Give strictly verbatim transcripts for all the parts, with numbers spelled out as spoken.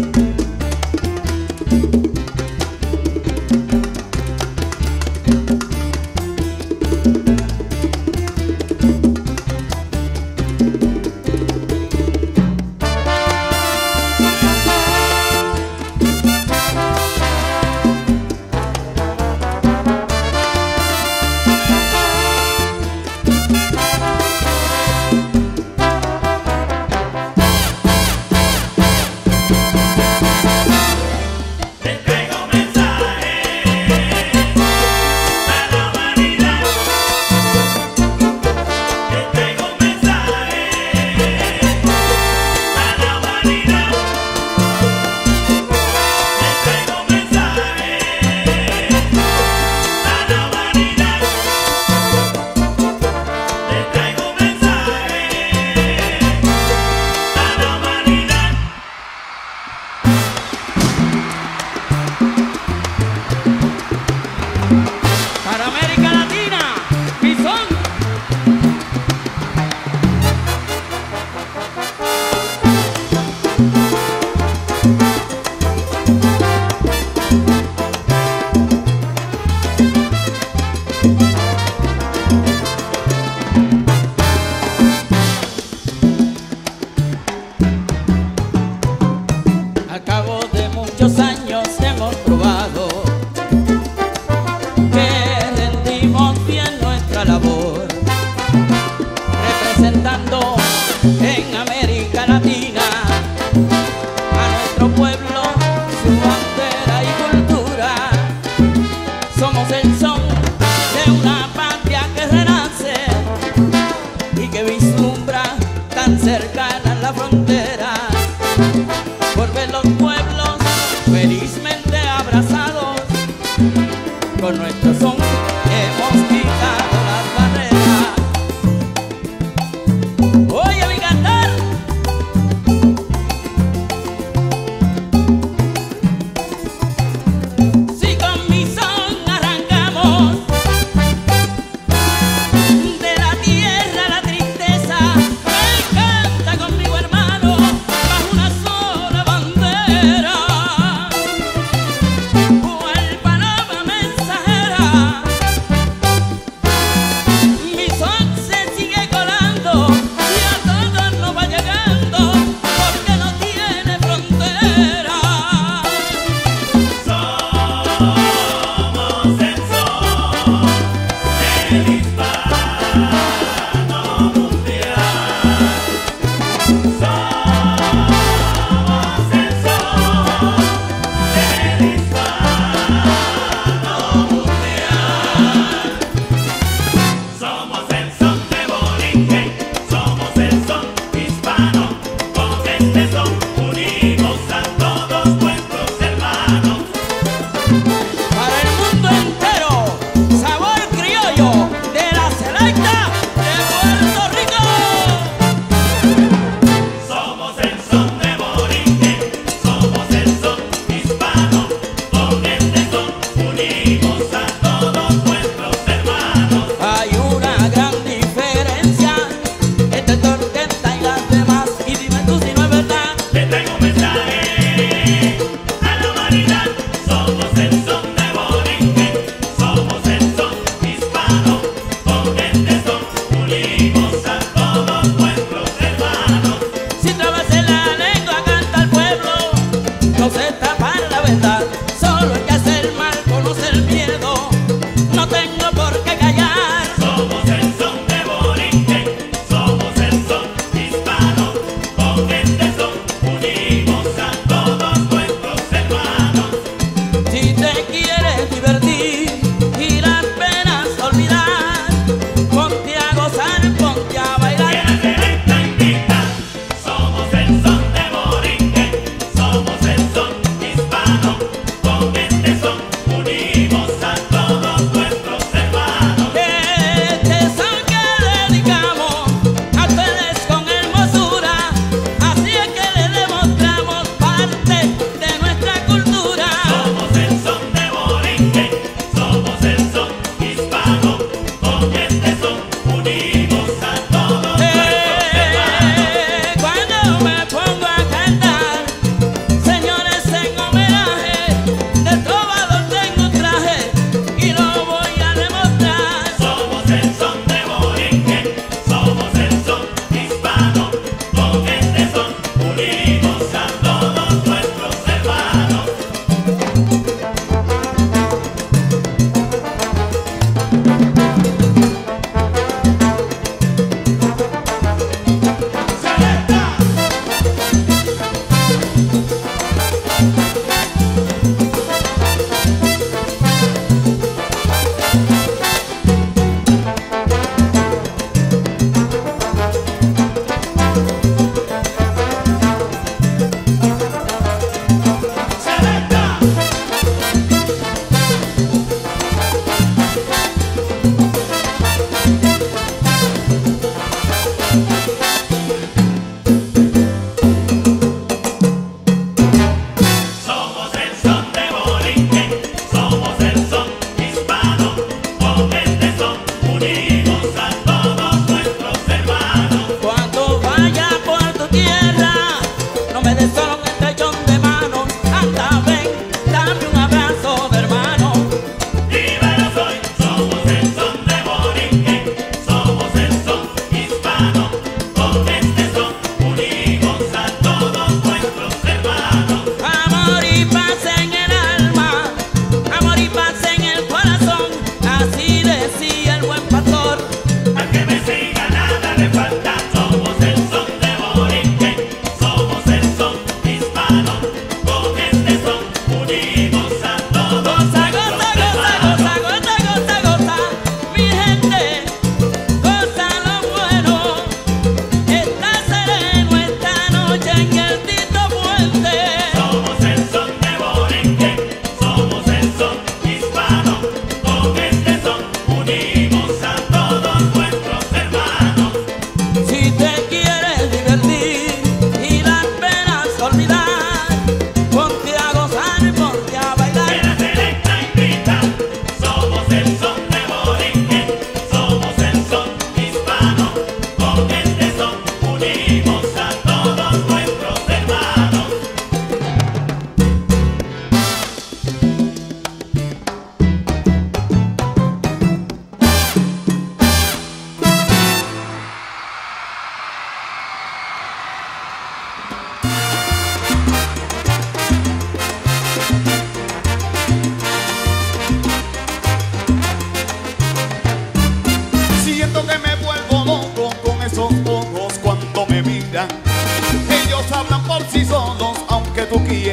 representando en América Latina a nuestro pueblo.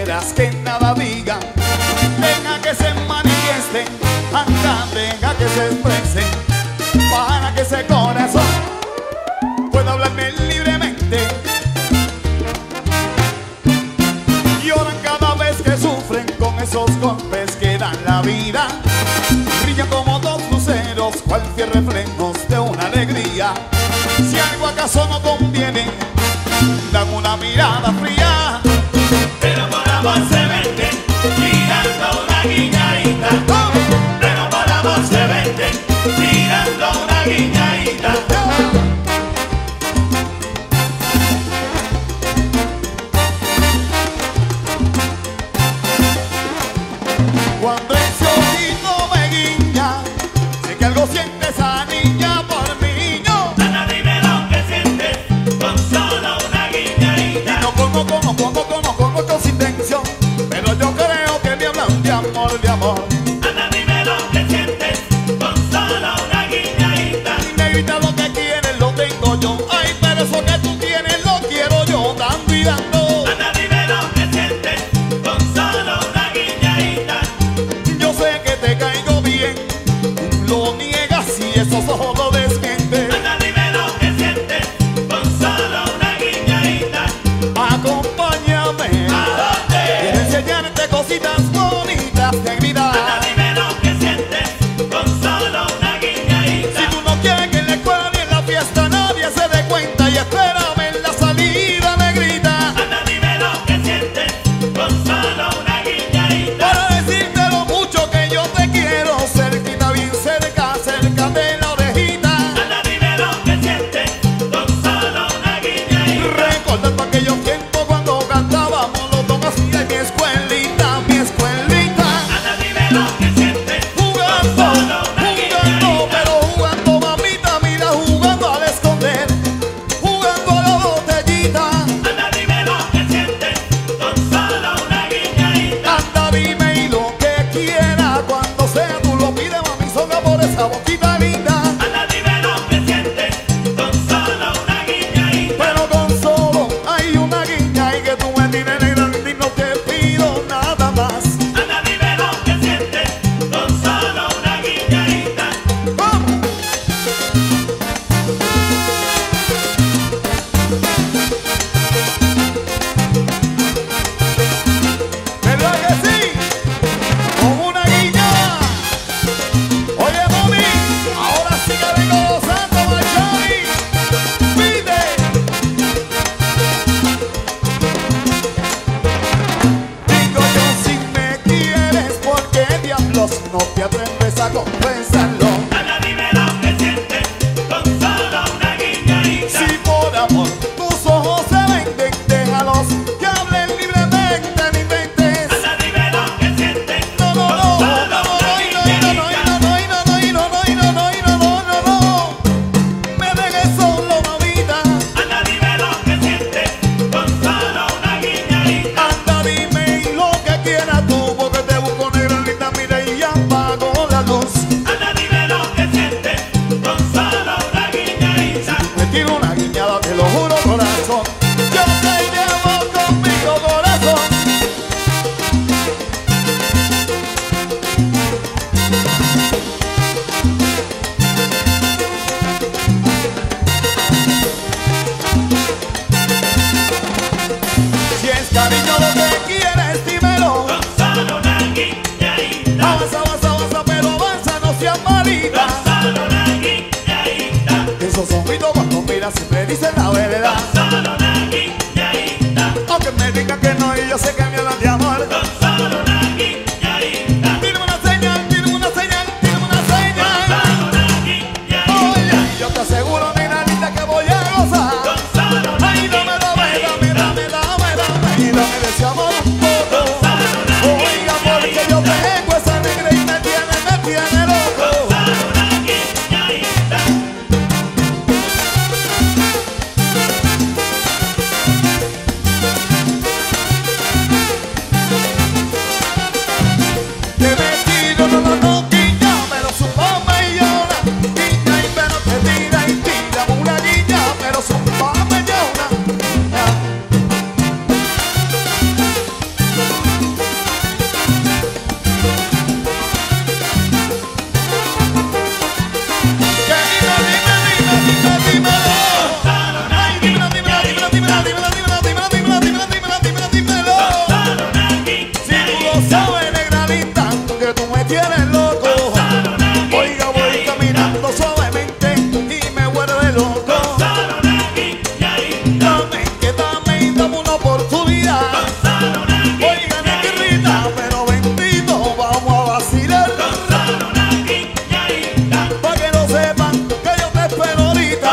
quieras que nada digan, deja que se manifiesten, anda, deja que se expresen, para que ese corazón pueda hablarme libremente. Lloran cada vez que sufren con esos golpes que dan la vida, brillan como dos luceros, cual fiel reflejos de una alegría. Si algo acaso no conviene, dan una mirada fría, pero por amor se venden, tirando una guiñadita. Pero por amor se venden, tirando una guiñadita. Cuando ese ojito me guiña, sé que algo siente esa niña por mí. Yo, Ana, dime lo que sientes con solo una guiñadita. no como, como, como, como, como con intención, pero yo creo que me hablan de amor, de amor. Ana, dime lo que sientes con solo una guiñadita. Negrita, lo que quieres lo tengo yo, ay, pero eso que tú tienes lo quiero yo, dando y dando. Ana, dime lo que sientes con solo una guiñadita. Yo sé que te caigo bien, lo niegas y esos ojos lo desmienten. Ana, dime lo que sientes con solo una guiñadita. Acompáñame, ¿A dónde? quiero enseñarte cositas bonitas, negrita. Ana, dime lo que sientes con solo una guiñadita. Si tú no quieres que en la escuela ni en la fiesta nadie se dé cuenta, y espérame en la salida, negrita, Ana, dime lo que sientes con solo una guiñadita. para decirte lo mucho que yo te quiero, cerquita, bien cerca, cerca de la orejita. Ana, dime lo que sientes con solo una guiñadita. Recordando aquellos tiempos cuando cantábamos los dos así en mi escuelita, mi escuelita. Ana, dime lo que sientes con Jugando, solo una jugando, guiñadita. pero jugando, mamita, mira, jugando al esconder, jugando a la botellita. Ana, dime lo que sientes con solo una guiñadita. Anda, dime y lo que quiera, cuando sea tú lo pides, mami, soga por esa boquita linda. Ana, dime lo que sientes con solo una guiñadita. Pero con solo hay una guiña y que tú me tienes negra y no te pido nada más. Ana, dime lo que sientes con solo una guiñadita. ¡Vamos! ¿Verdad que sí? Con una guiña. Oye, mami, ahora sí que vengo gozando, Machari. Pide. Digo yo, si me quieres, ¿por qué diablos no te atreves a confesarlo? Ana, dime lo que sientes con solo una guiñadita. Si por amor tus ojos se venden, déjalos que hablen libremente, ni inventes. Ana, dime lo que sientes No, no, con no, no, solo no, una no, guiñadita. no, no, no, no, no, no, no, no, no, no, no, me dejes solo, mamita. Ana, dime lo que sientes con solo una guiñadita. Anda, dime lo que quieras tú, porque te busco negra linda, mira, y apago la luz. Ana, dime lo que sientes con solo una guiñadita. Me tiro una guiñada, te lo juro, corazón, yo te llevo conmigo, corazón. Si es cariño lo que quieres, dímelo. Con solo una guiñadita. Avanza, avanza, avanza, pero avanza, no seas malita. Con solo una guiñadita. Esos ojitos cuando miras siempre dicen la verdad. Con solo una guiñadita. Aunque me digan que no y yo sé que me hablan de amor. Con solo una guiñadita. Tírame una señal, tírame una señal, tírame una Con señal. solo una guiñadita. Oye, yo te aseguro, negra linda, que voy a gozar. Con solo una Ay, dame, dame, dame, guiñadita. dame, dame, dame. Y dame de ese amor un poco. Oiga, porque yo tengo esa negra y me tiene, me tiene loco. Con solo una guiñadita. tiene loco. Oiga, voy caminando suavemente y me vuelve loco. Dame, que dame y dame una oportunidad. Oiga, negrita, pero bendito, vamos a vacilar. Pa' que no sepan que yo te espero ahorita.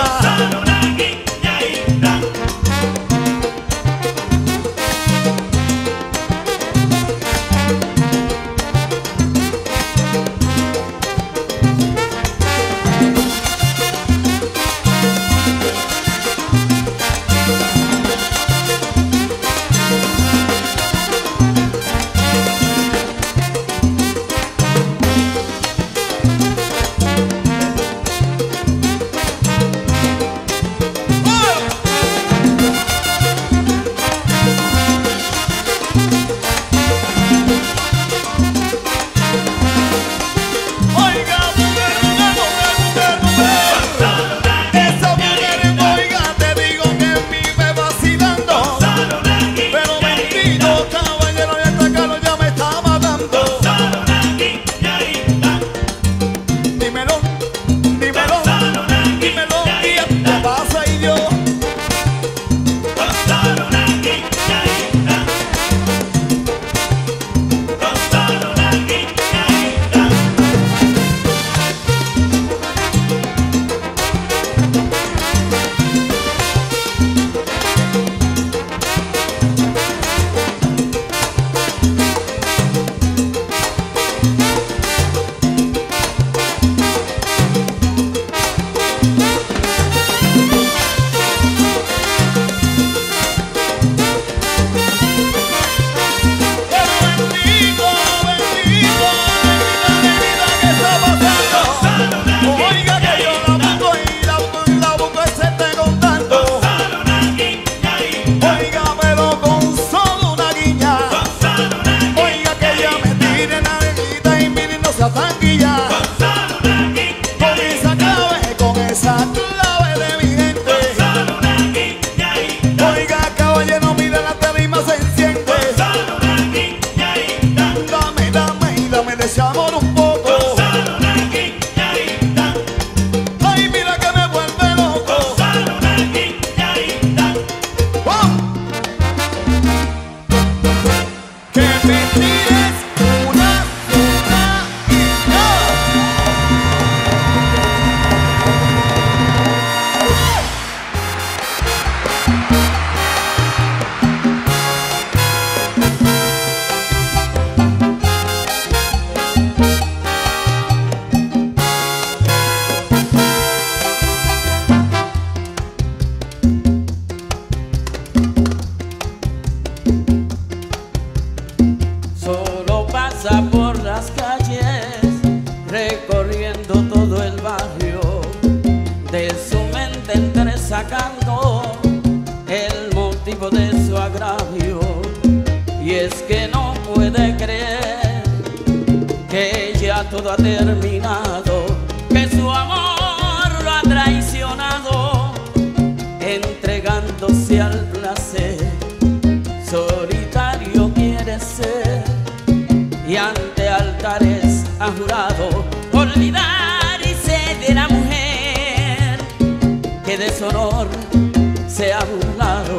Sacando el motivo de su agravio, y es que no puede creer que ya todo ha terminado, que su amor lo ha traicionado, entregándose al placer. Solitario quiere ser y ante altares ha jurado olvidarse de la mujer que de su honor se ha burlado.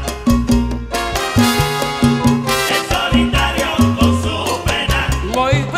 Voy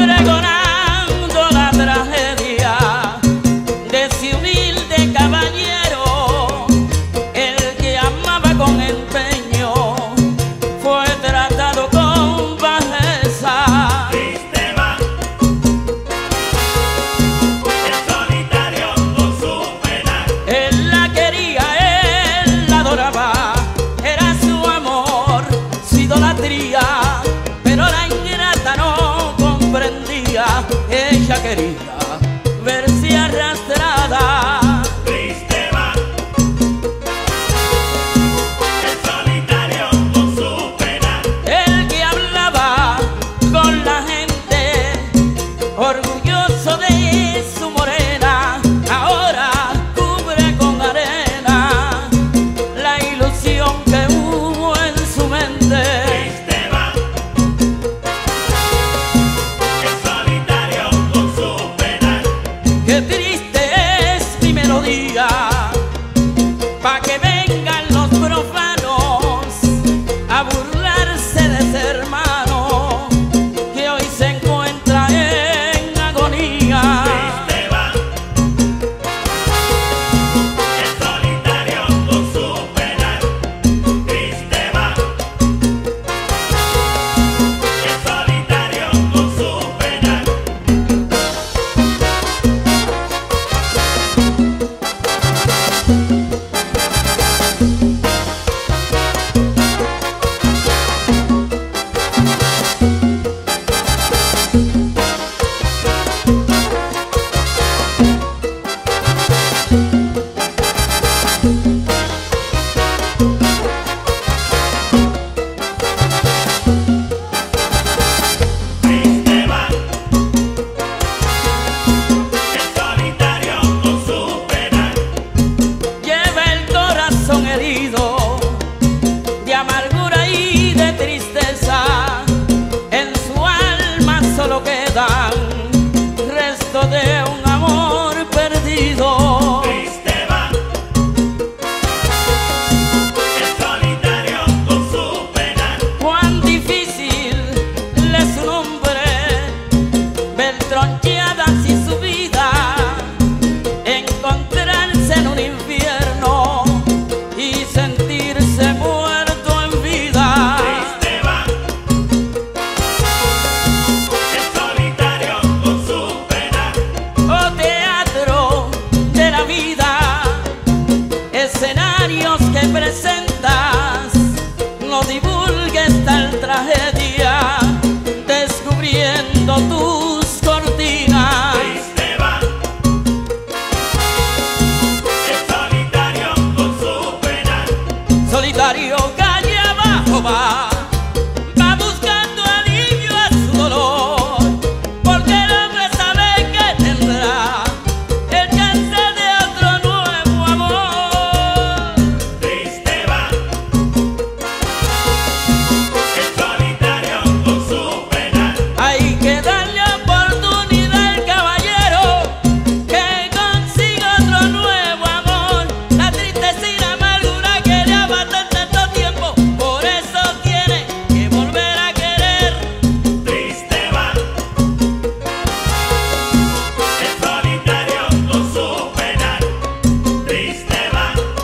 pa' que vengan los profanos a burlarse de ese hermano que hoy se encuentra en agonía. Triste va el solitario con su penal. Triste va el solitario con su penal. Triste va el solitario con su penal. Lleva el corazón herido de amargura y de tristeza. En su alma solo quedan restos de un amor perdido. Triste va el solitario con su penal. Cuán difícil le es un hombre ver troncheada así su vida, encontrarse en un infierno y sentirse muerto en vida. Triste va el solitario con su penal. Oh teatro de la vida, escenarios que presentas, no divulgues tal tragedia, descubriendo tus cortinas. Triste va el solitario con su penal. Solitario calle abajo va, va buscando alivio a su dolor, porque el hombre sabe que tendrá el chance de otro nuevo amor. Triste va el solitario con su penal. Hay que darle oportunidad al caballero que consiga otro nuevo amor. La tristeza y la amargura que le abatan tanto tiempo, por eso tiene que volver a querer. Triste va el solitario con su penal. Triste va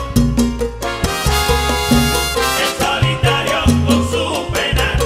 el solitario con su penal.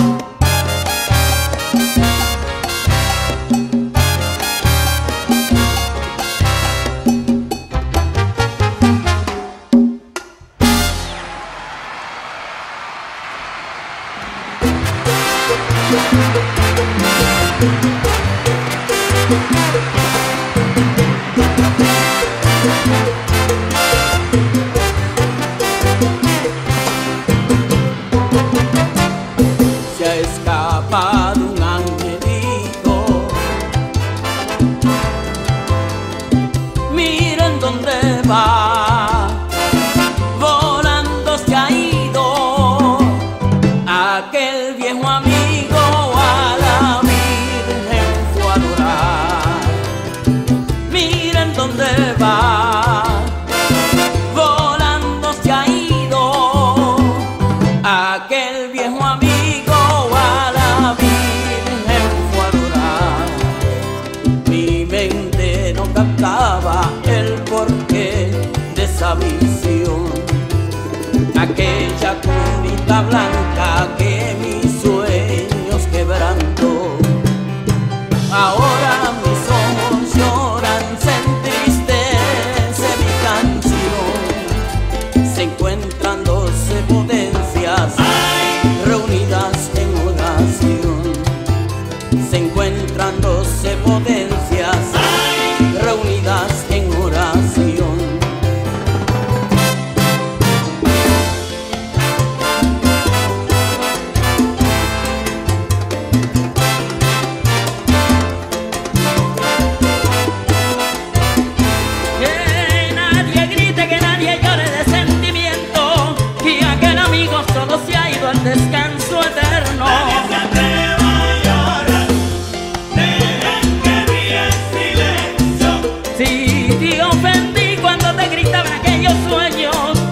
Se ha escapado un angelito, miren dónde va, volando se ha ido aquel viejo amigo, a la Virgen fue a adorar. Miren dónde va, volando se ha ido aquel viejo amigo, a la Virgen fue a adorar. Mi mente no captaba el porqué de esa visión, aquella cunita blanca que mis sueños quebrantó. Ahora mis ojos lloran, se entristece mi canción. Se encuentran doce potencias reunidas en oración. Se encuentran doce potencias reunidas en oración. Que nadie grite, que nadie llore de sentimiento, y aquel amigo solo se ha ido al descanso eterno. Nadie se atreva a llorar, dejen que brille el silencio. Si te ofendí cuando te gritaban aquellos sueños,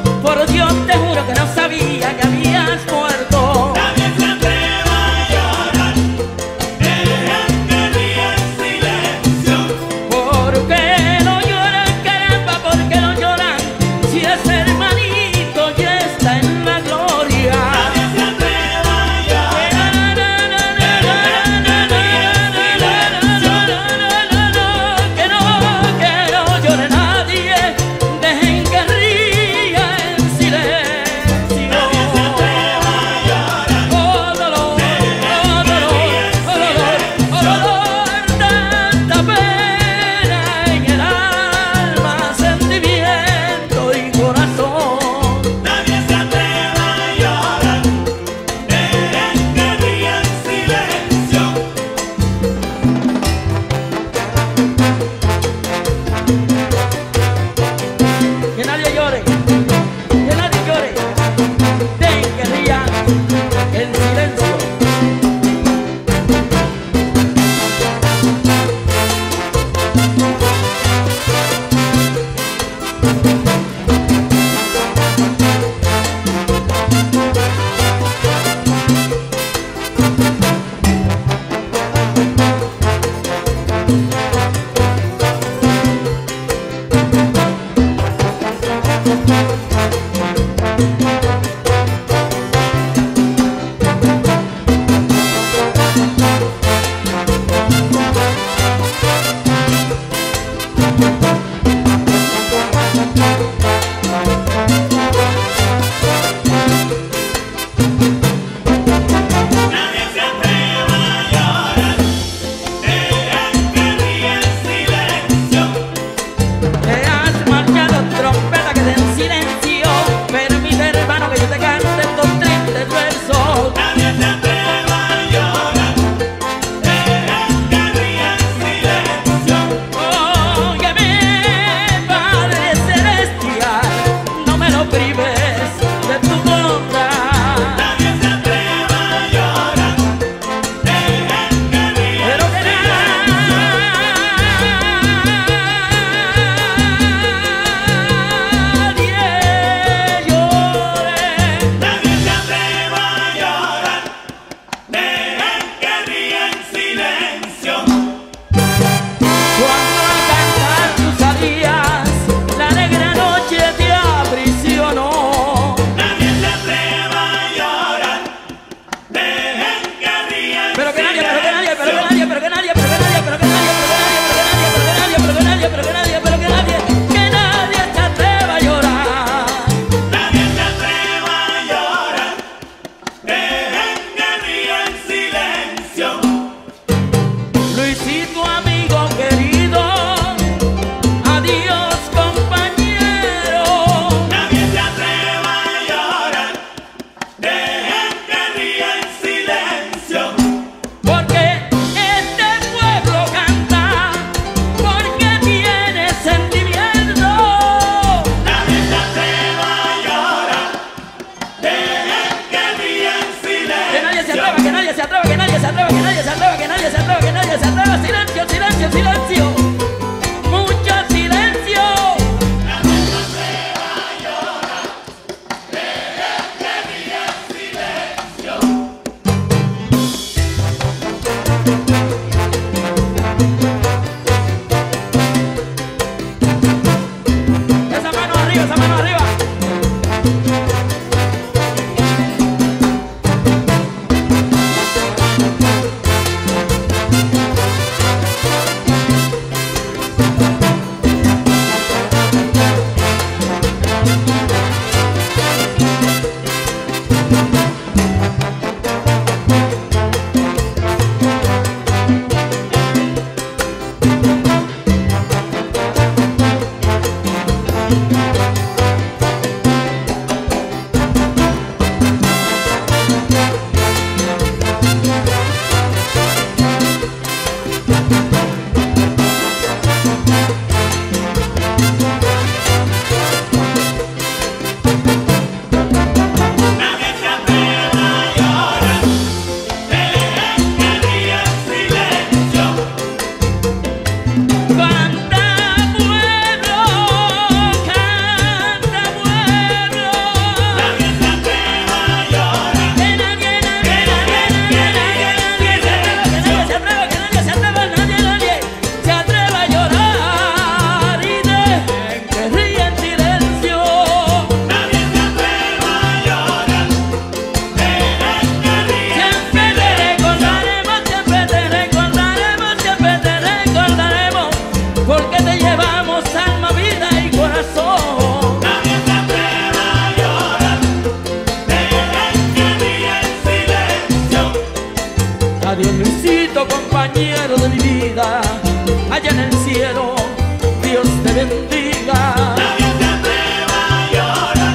Adiós, Luisito, compañero de mi vida, allá en el cielo, Dios te bendiga. Nadie se atreva a llorar,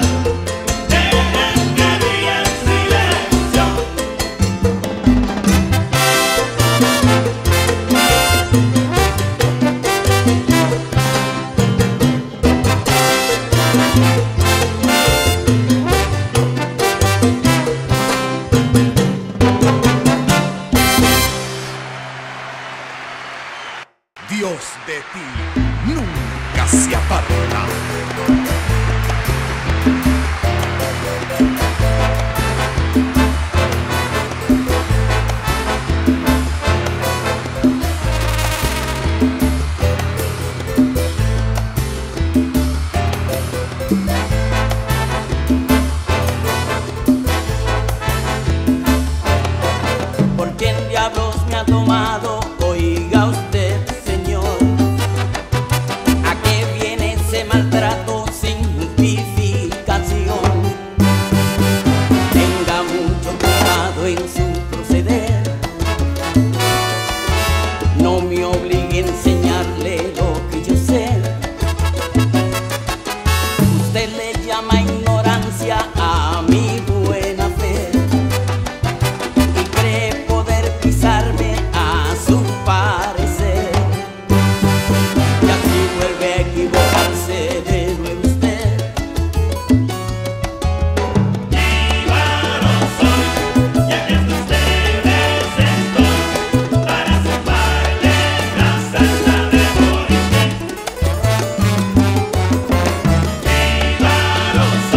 dejen que ríe en silencio. Dios de ti nunca se aparta. llama ignorancia a mi buena fe y cree poder pisarme a su parecer. Y así vuelve a equivocarse de nuevo usted. Jíbaro soy, y aquí entre ustedes estoy, para zafarle la salsa de Borinquen. Jíbaro soy,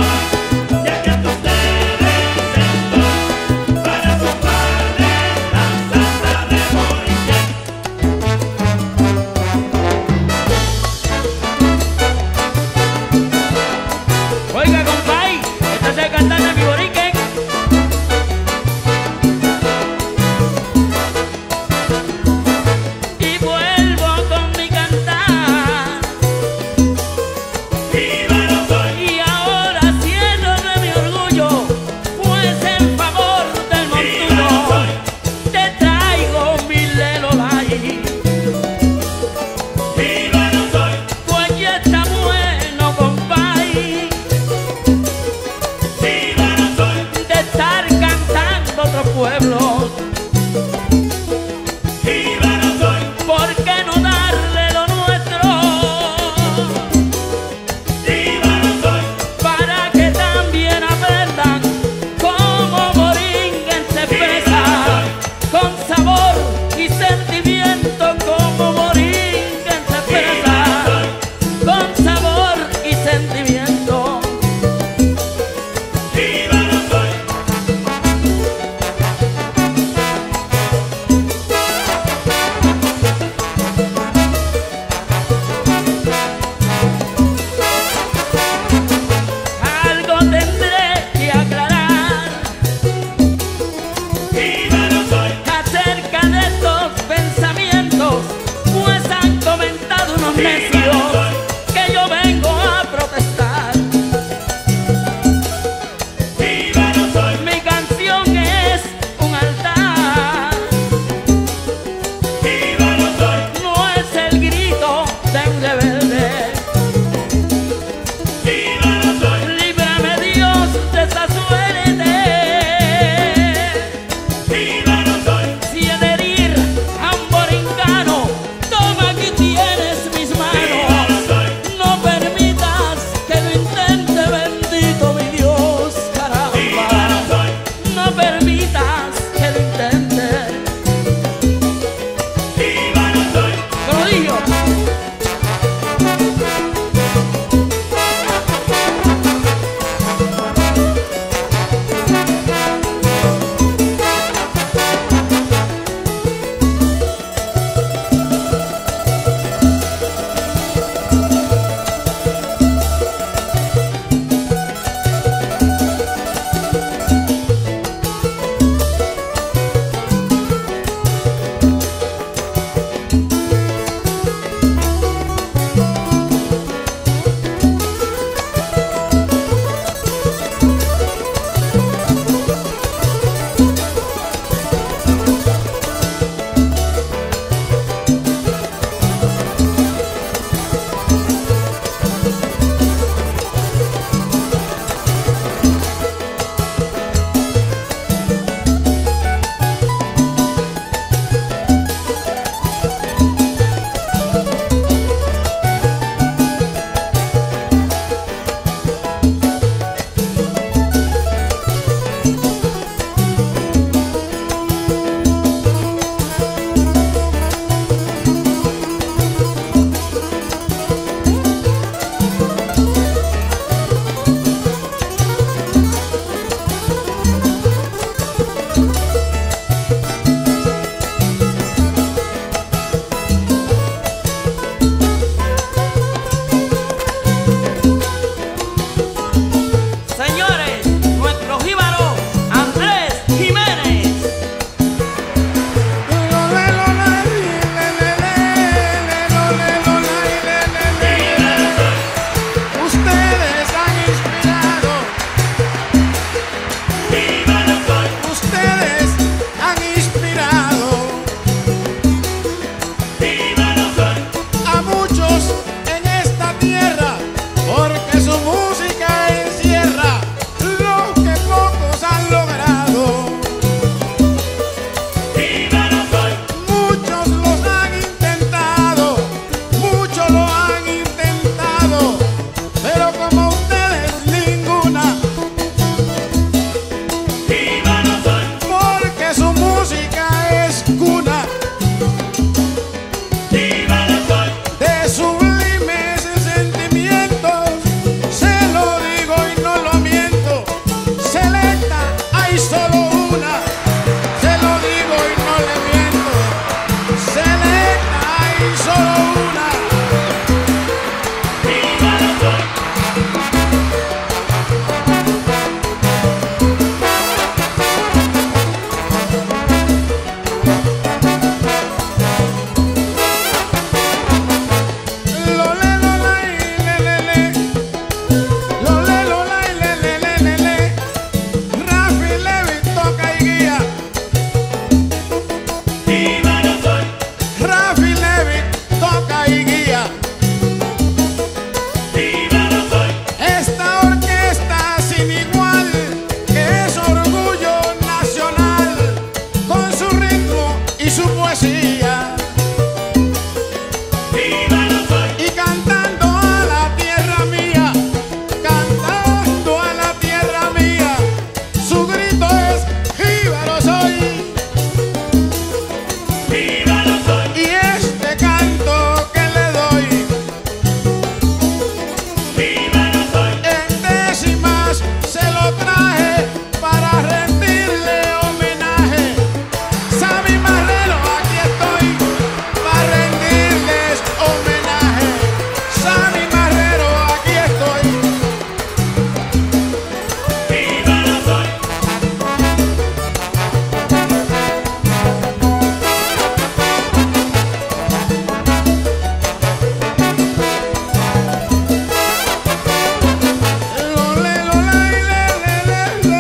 lo traje para rendirle homenaje. Sammy Marrero, aquí estoy para rendirles homenaje. Sammy Marrero, aquí estoy. Viva la soy. Lo, le, lo, la, y le, le, le,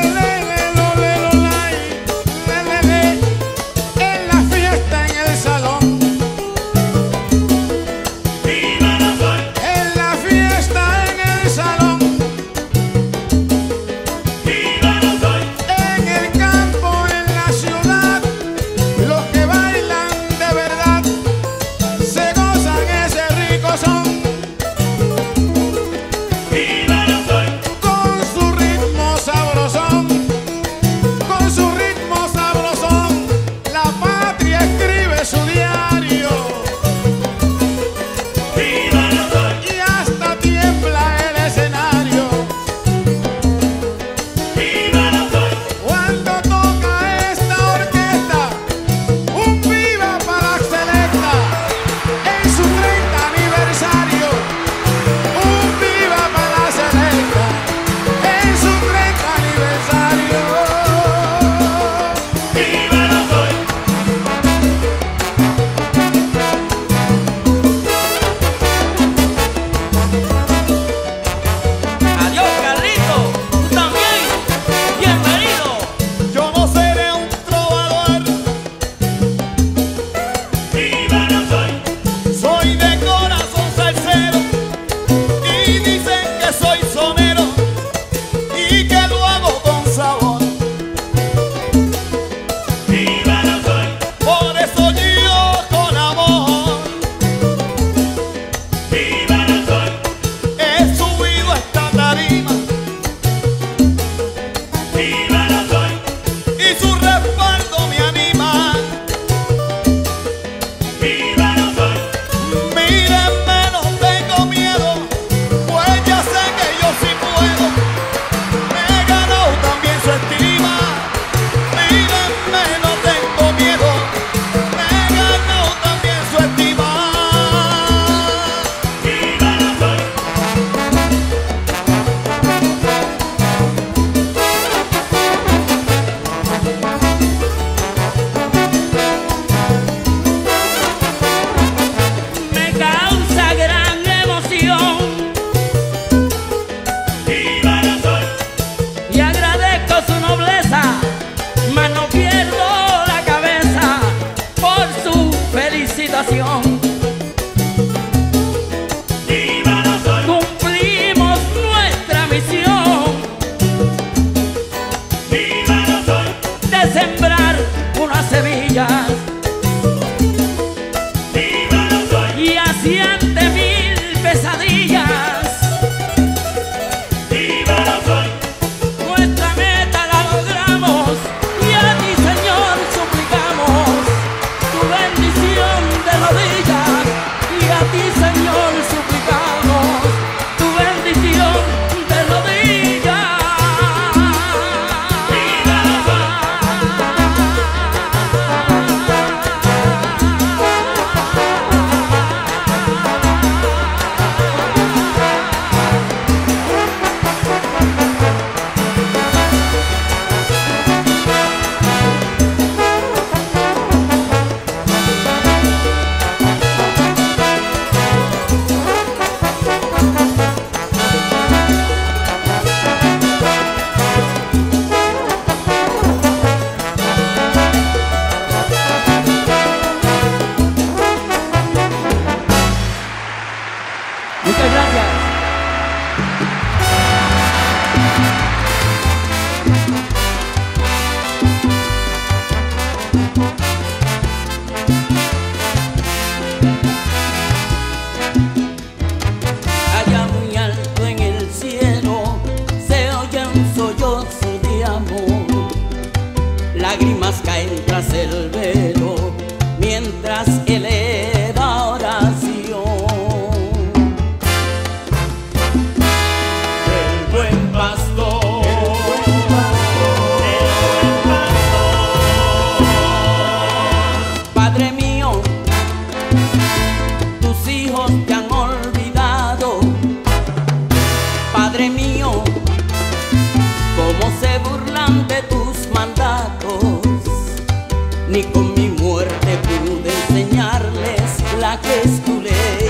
ante tus mandatos, ni con mi muerte pude enseñarles la que es tu ley.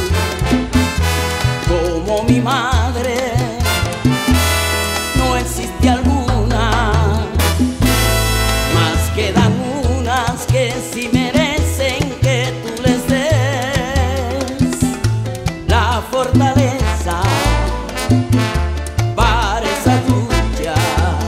Como mi madre, no existe alguna, más quedan unas que sí merecen que tú les des la fortaleza para esas luchas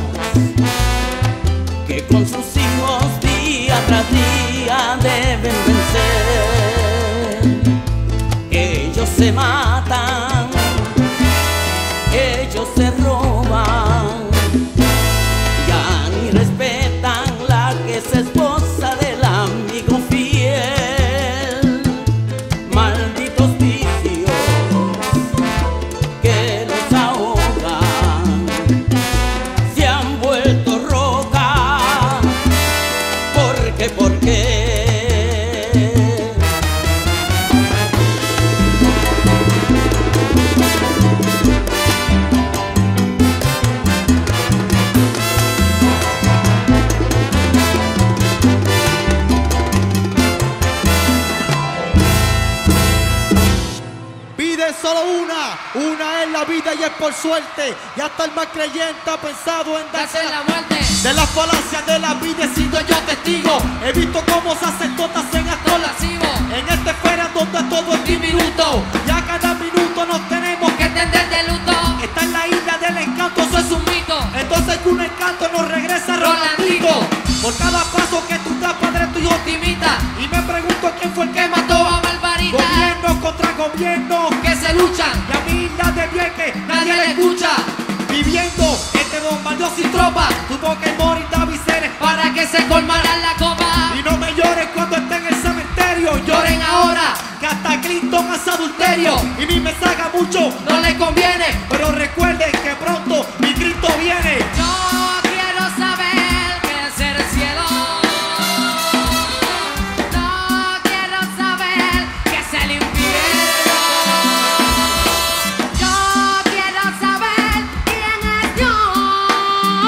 que con sus hijos día tras día deben vencer. Ellos se matan, ellos se roban, ya ni respetan la que es esposa del amigo fiel. Malditos vicios que los ahogan, se han vuelto roca. ¿Por qué? ¿Por qué? Pide solo una, una es la vida y es por suerte. Y hasta el más creyente ha pensado en darse Darse la muerte. de las falacias de la vida he sido yo testigo. He visto cómo se hacen cosas en actos Lascivo. en esta esfera donde todo es diminuto. Y a cada minuto nos tenemos Que entender de luto. está en la isla del encanto, eso Eso es es un mito. entonces que un encanto nos regresa Rolandito. Rolandito. Por cada paso que tú das, Padre tuyo, Timita. y me pregunto quién fue el que Que mató. mató a Barbarita. Gobierno contra gobierno, Que se luchan. y a mi isla de Vieques Nadie le escucha. viviendo este bombardeo sin tropa. Tuvo que morir David Ceres Para que se colmara la copa. y no me llores cuando esté en el cementerio. Lloren ahora. que hasta Clinton hace adulterio y ni me saca mucho, No le conviene. pero recuerden que pronto mi Cristo viene. Yo quiero saber qué es el cielo. No quiero saber qué es el infierno. Yo quiero saber quién es Dios.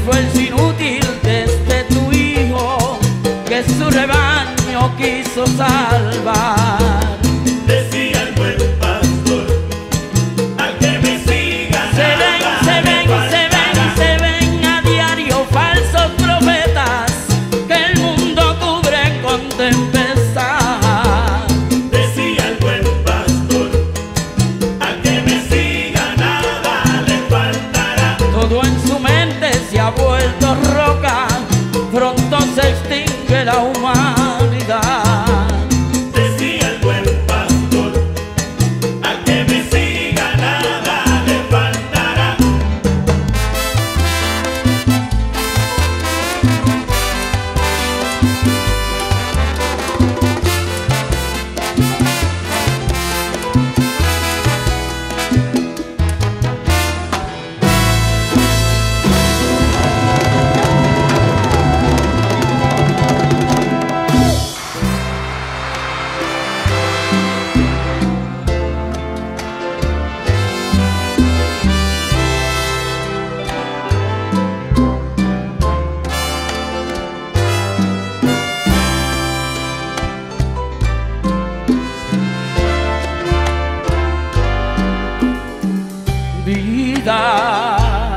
esfuerzo inútil desde tu hijo que su rebaño quiso salvar. Decía el buen pastor, al que me siga Se ven, nada se le ven, se ven, faltará. se ven a diario falsos profetas que el mundo cubre con tempestad. Decía el buen pastor, al que me siga nada le faltará. Todo en su mente se ha vuelto roca, pronto se extingue la humanidad. Decía el buen pastor, al que me siga nada le faltará. Vida,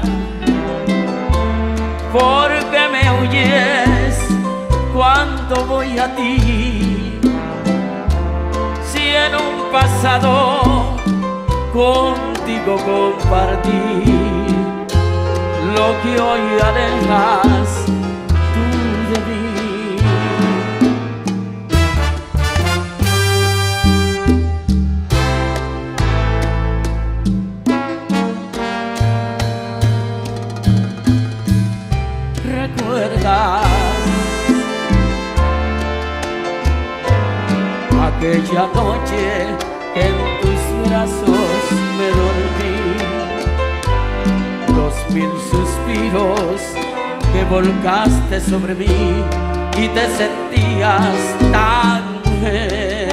porque me huyes cuando voy a ti, si en un pasado contigo compartí lo que hoy alejas tú de mí. ¿Recuerdas aquella noche que en tus brazos me dormí? Los mil suspiros que volcaste sobre mí y te sentías tan mujer.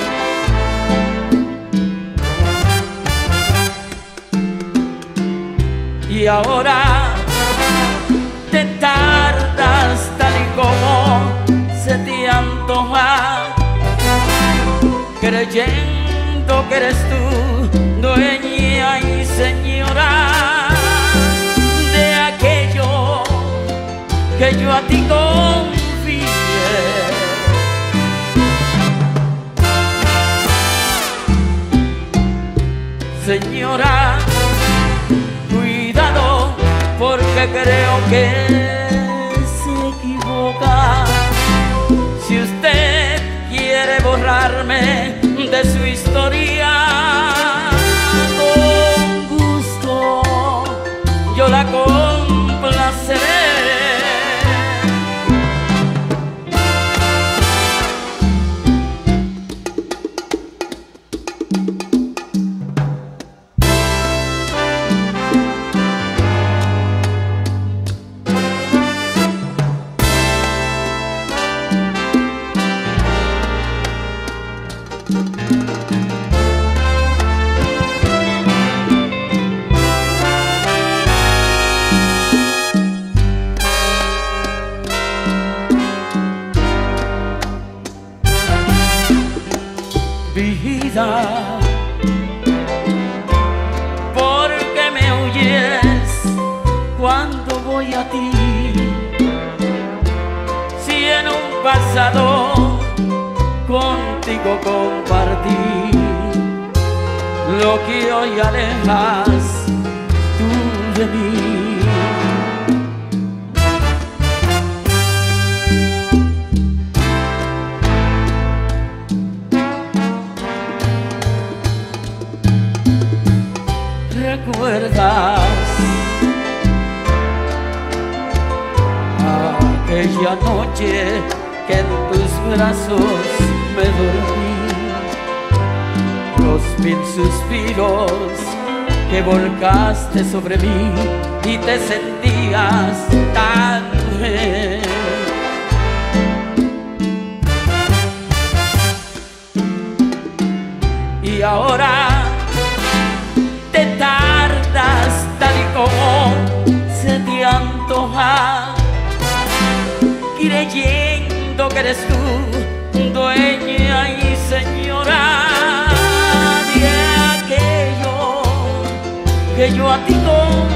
Y ahora te tardas tal y como se te antoja, creyendo que eres tú dueña y señora de aquello que yo a ti confié. Señora, cuidado, porque creo que se equivoca. Si usted quiere borrarme de su historia, con gusto yo la complaceré. Vida, porque me huyes cuando voy a ti, si en un pasado contigo compartí lo que hoy alejas tú de mí. ¿Recuerdas aquella noche que en tus brazos me dormí? Los mil suspiros que volcaste sobre mí y te sentías tan mujer. Y ahora te tardas tal y como se te antoja bruja, creyendo que eres tú, dueña y señora de aquello que yo a ti no